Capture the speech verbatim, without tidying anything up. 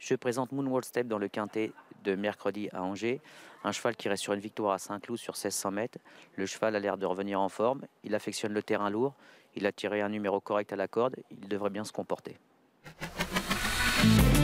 Je présente Moonwalk Step dans le quintet de mercredi à Angers. Un cheval qui reste sur une victoire à Saint-Cloud sur seize cents mètres. Le cheval a l'air de revenir en forme. Il affectionne le terrain lourd. Il a tiré un numéro correct à la corde. Il devrait bien se comporter.